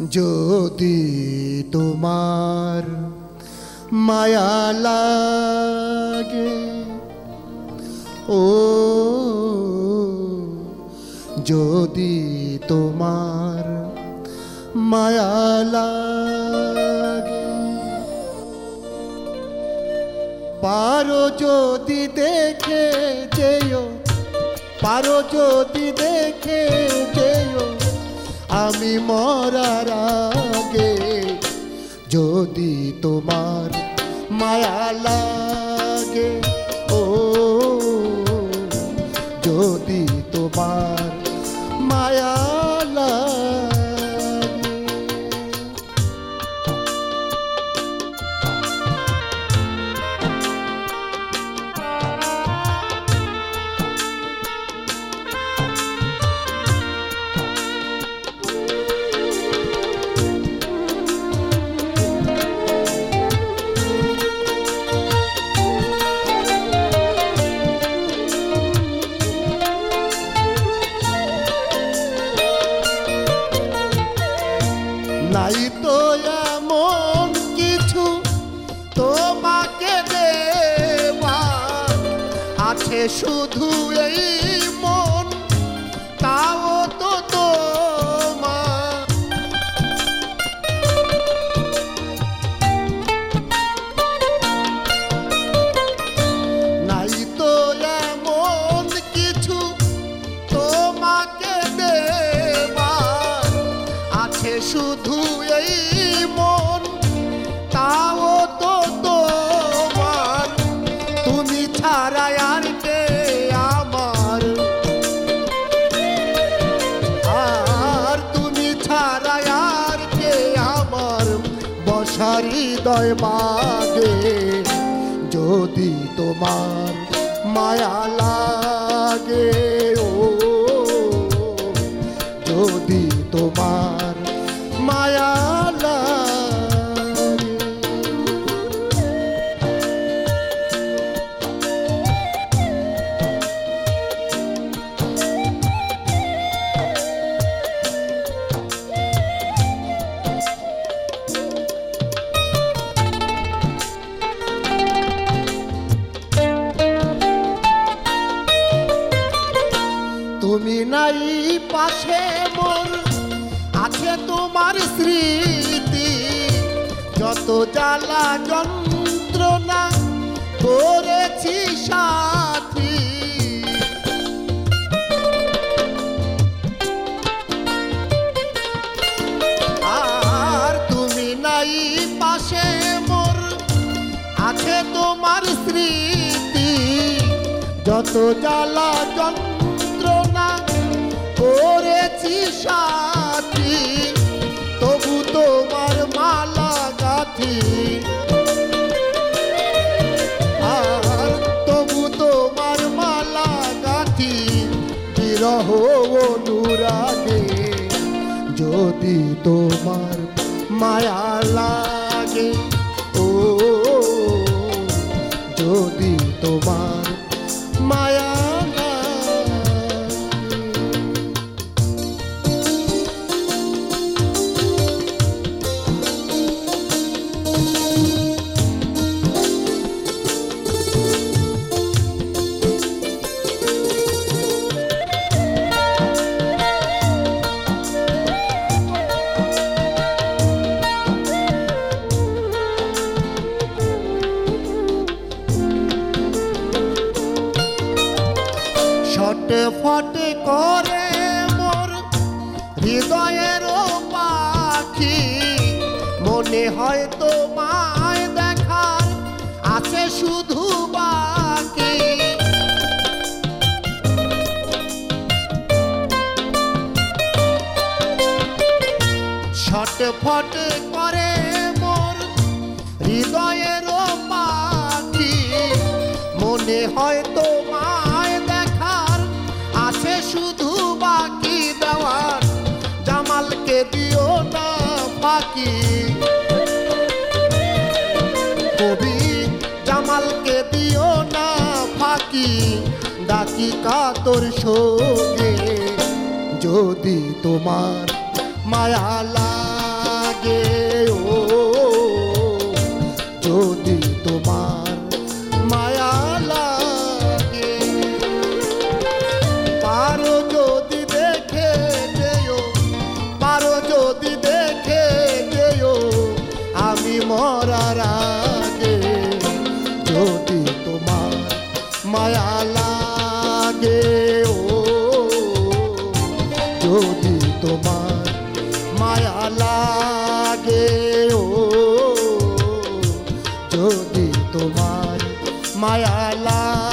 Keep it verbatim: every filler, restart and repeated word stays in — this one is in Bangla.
যদি তোমার মায়া লাগে ও যদি তোমার মায়া লাগে পারো যদি দেখে যেও পারো যদি দেখে যেও আমি মরার আগে যদি তোমার মায়া লাগে ও যদি তোমার মায়া লাগে নাই তো এমন কিছু তোমাকে দেওয়া আছে শুধু এই মন তাও তো তোমার নাই তো এমন কিছু তোমাকে দেওয়া আছে শুধু এই মন তাও তো তোমার তুমি ছাড়া আর কে আমার আর তুমি ছাড়া আর কে আমার বসার হৃদয় মাগে যদি তোমার মায়া লাগে ও যদি তোমার মায়া লাগে তুমি নাই পাশে মোর আছে তোমার স্মৃতি যত জ্বালা যন্ত্রণা করেছি সাথী আর তুমি নাই পাশে মোর আছে তোমার স্মৃতি যত জ্বালা যন্ত্রণা করেছি সাথী তবু তোমার মালা গাথি আর তবু তোমার মালা গাথি বিরহ অনুরাগে যদি তোমার মায়া লাগে ও যদি তোমার মায়া ফটে ফটে করে মোর হৃদয়ের পাখি মনে হয় তোমায় দেখার আছে শুধু বাকি ছটফটে করে মোর হৃদয়ের পাখি মনে হয় তোমায় দেখার আছে শুধু বাকি দেওয়ার জামালকে দিও না ফাঁকি কবি জামালকে দিও না ফাঁকি ডাকি কাতর সঙ্গে যদি তোমার মায়া মরার আগে যদি তোমার মায়া লাগে, ও যদি তোমার মায়া লাগে, ও যদি তোমার মায়া লাগে।